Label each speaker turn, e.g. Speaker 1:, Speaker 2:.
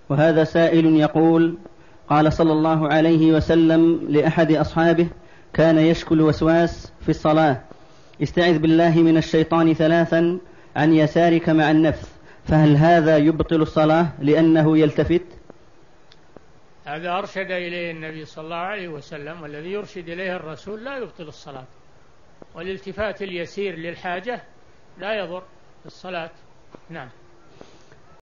Speaker 1: وهذا سائل يقول: قال صلى الله عليه وسلم لأحد أصحابه كان يشكو الوسواس في الصلاة: استعذ بالله من الشيطان 3 عن يسارك مع النفس، فهل هذا يبطل الصلاة لأنه يلتفت؟
Speaker 2: هذا أرشد إليه النبي صلى الله عليه وسلم، والذي يرشد إليه الرسول لا يبطل الصلاة، والالتفات اليسير للحاجة لا يضر الصلاة. نعم.